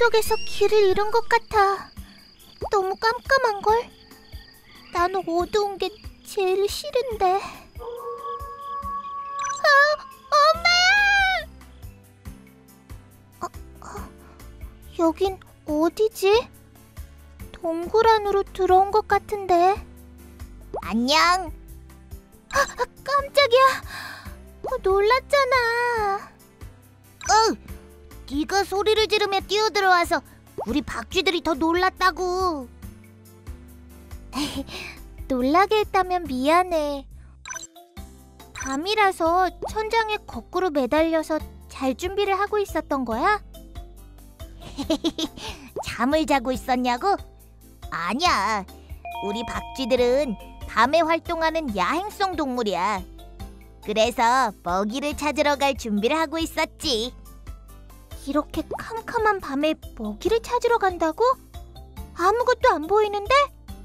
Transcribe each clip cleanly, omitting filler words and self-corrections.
속에서 길을 잃은 것 같아. 너무 깜깜한걸? 나는 어두운 게 제일 싫은데. 엄마야! 여긴 어디지? 동굴 안으로 들어온 것 같은데. 안녕. 깜짝이야. 놀랐잖아. 네가 소리를 지르며 뛰어들어와서 우리 박쥐들이 더 놀랐다고. 놀라게 했다면 미안해. 밤이라서 천장에 거꾸로 매달려서 잘 준비를 하고 있었던 거야? 잠을 자고 있었냐고? 아니야. 우리 박쥐들은 밤에 활동하는 야행성 동물이야. 그래서 먹이를 찾으러 갈 준비를 하고 있었지. 이렇게 캄캄한 밤에 먹이를 찾으러 간다고? 아무것도 안 보이는데?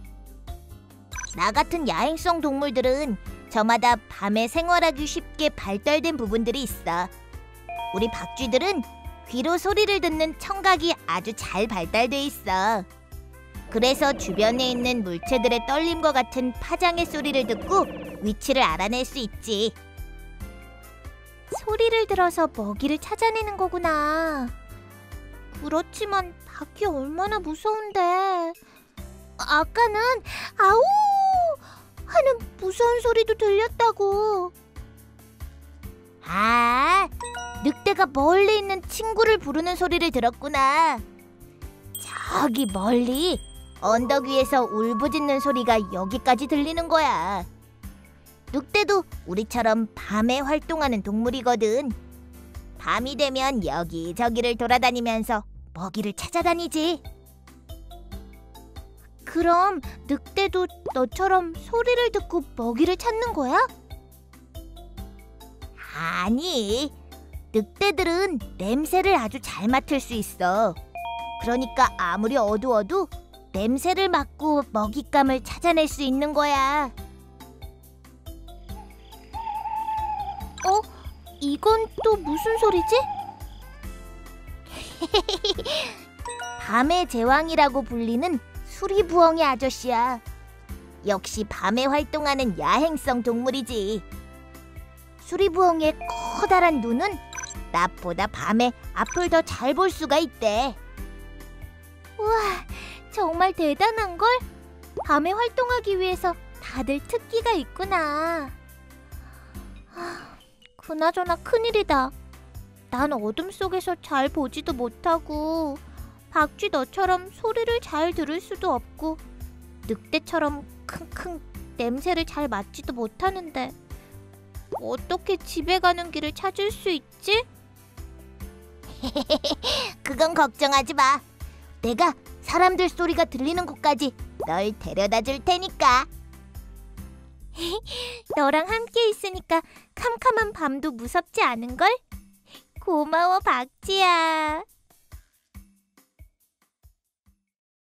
나 같은 야행성 동물들은 저마다 밤에 생활하기 쉽게 발달된 부분들이 있어. 우리 박쥐들은 귀로 소리를 듣는 청각이 아주 잘 발달돼 있어. 그래서 주변에 있는 물체들의 떨림과 같은 파장의 소리를 듣고 위치를 알아낼 수 있지. 소리를 들어서 먹이를 찾아내는 거구나. 그렇지만 밖이 얼마나 무서운데. 아까는 아우 하는 무서운 소리도 들렸다고. 아, 늑대가 멀리 있는 친구를 부르는 소리를 들었구나. 저기 멀리 언덕 위에서 울부짖는 소리가 여기까지 들리는 거야. 늑대도 우리처럼 밤에 활동하는 동물이거든. 밤이 되면 여기저기를 돌아다니면서 먹이를 찾아다니지. 그럼 늑대도 너처럼 소리를 듣고 먹이를 찾는 거야? 아니, 늑대들은 냄새를 아주 잘 맡을 수 있어. 그러니까 아무리 어두워도 냄새를 맡고 먹잇감을 찾아낼 수 있는 거야. 이건 또 무슨 소리지? 밤의 제왕이라고 불리는 수리부엉이 아저씨야. 역시 밤에 활동하는 야행성 동물이지. 수리부엉이의 커다란 눈은 낮보다 밤에 앞을 더 잘 볼 수가 있대. 우와, 정말 대단한걸? 밤에 활동하기 위해서 다들 특기가 있구나. 그나저나 큰일이다. 난 어둠 속에서 잘 보지도 못하고 박쥐 너처럼 소리를 잘 들을 수도 없고 늑대처럼 킁킁 냄새를 잘 맡지도 못하는데 어떻게 집에 가는 길을 찾을 수 있지? 그건 걱정하지 마. 내가 사람들 소리가 들리는 곳까지 널 데려다 줄 테니까. 너랑 함께 있으니까 캄캄한 밤도 무섭지 않은걸? 고마워, 박쥐야.